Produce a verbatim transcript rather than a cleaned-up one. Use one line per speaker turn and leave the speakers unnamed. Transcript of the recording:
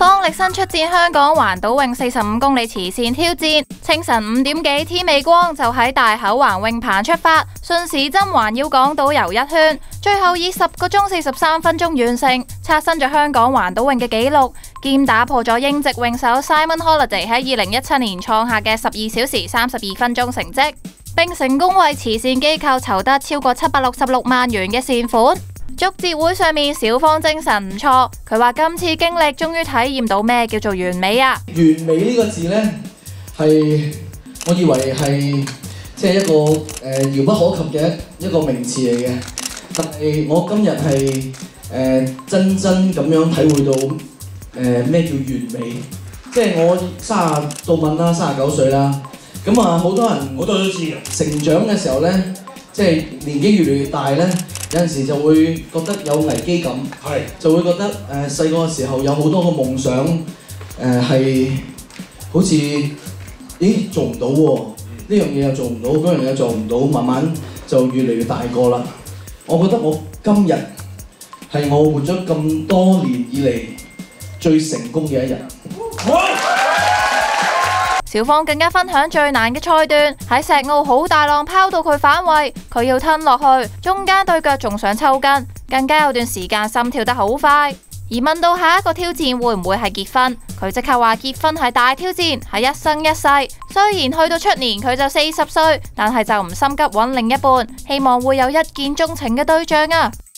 方力申出戰香港環島泳四十五公里慈善挑戰，清晨五點幾天未光就喺大口環泳棚出發，順時針環繞港島遊一圈，最後以十個鐘四十三分鐘完成，刷新咗香港環島泳嘅紀錄，兼打破咗英籍泳手 Simon Holiday 喺二零一七年創下嘅十二小時三十二分鐘成績，並成功為慈善機構籌得超過七百六十六萬元嘅善款。祝捷會上面，小方精神唔錯，佢話今次經歷終於體驗到咩叫做完美啊！
完美呢個字呢，係我以為係即係一個誒、呃、遙不可及嘅一個名詞嚟嘅，但係我今日係誒真真咁樣體會到誒咩、呃、叫完美，即係我三十到問啦，三十九歲啦，咁啊好多人好多都知嘅，成長嘅時候呢，即係年紀越嚟越大呢。有陣時就會覺得有危機感，就會覺得誒細個嘅時候有好多個夢想，誒、呃、係好似咦做唔到喎，呢樣嘢又做唔到，嗰樣嘢又做唔到，慢慢就越嚟越大個啦。我覺得我今日係我活咗咁多年以嚟最成功嘅一日。
小方更加分享最難嘅賽段，喺石澳好大浪拋到佢反胃，佢要吞落去，中間對腳仲想抽筋，更加有段時間心跳得好快。而問到下一個挑戰會唔會係結婚，佢即刻話結婚係大挑戰，係一生一世。雖然去到出年佢就四十歲，但係就唔心急揾另一半，希望會有一見鍾情嘅對象啊！